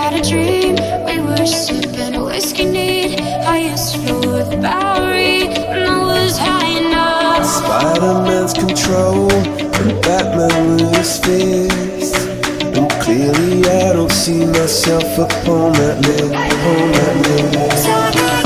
had a dream. We were sipping a whiskey neat. I used to flow with Bowery when I was high enough. Spider-Man's control and Batman with his fist. And clearly I don't see myself upon that list, upon that list. So I got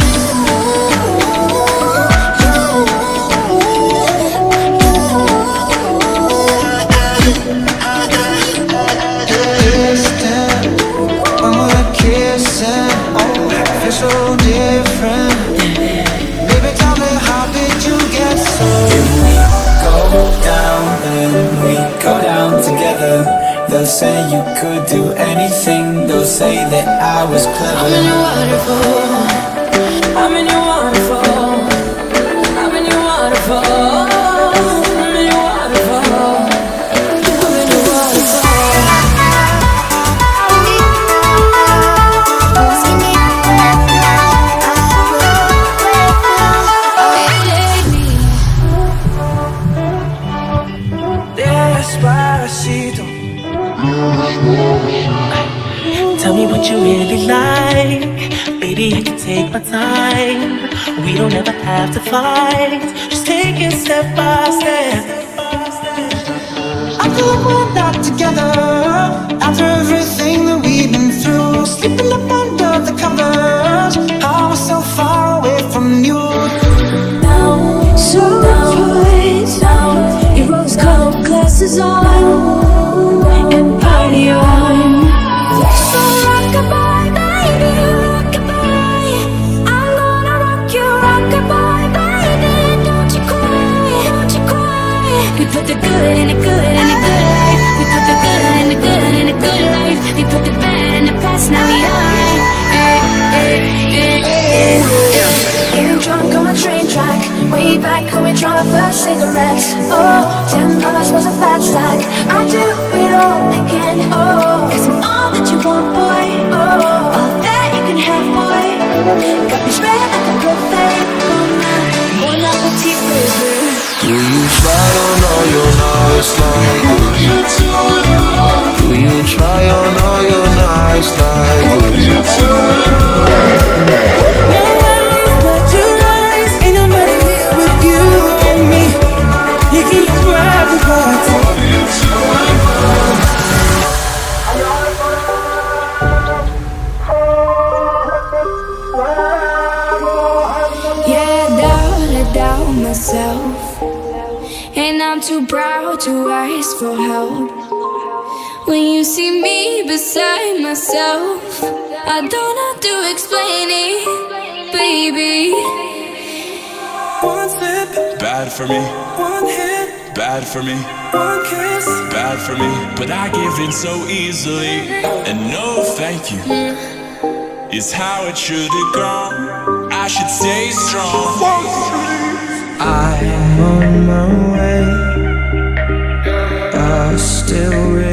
so different. Baby, tell me, how did you get so? If we go down, then we go down together. They'll say you could do anything. They'll say that I was clever. I'm in your waterfall. I'm in your waterfall. I'm in your waterfall. I'm in your waterfall. I'm in your waterfall. Tell me what you really like. Baby, I can take my time. We don't ever have to fight. Just take it step by step. I feel like we're not together after everything that we've been through. Sleeping up under the covers. I was so far away from you. Now, so boys, now your rose-colored glasses on and party on. So rock-a-bye, baby, rock-a-bye. I'm gonna rock you, rock-a-bye, baby. Don't you cry, don't you cry. We put the good in the good in the good life. We put the good in the good in the good life. We put the bad in the past, now we alright. Getting drunk on a train track. Way back when we tried our first cigarettes. Oh, $10 was a fat stack. I do it all again. Oh, 'cause I'm all that you want, boy. Oh, all that you can have, boy. Got me spread like a good thing. Bon appetit, baby. Do you try on all your nice like? Do you try on all your nice like? And I'm too proud to ask for help. When you see me beside myself, I don't have to explain it, baby. One slip, bad for me. one hit, Bad for me, one kiss. bad for me. But I give in so easily, and no thank you is how it should have gone. I should stay strong. I'm on my way. I still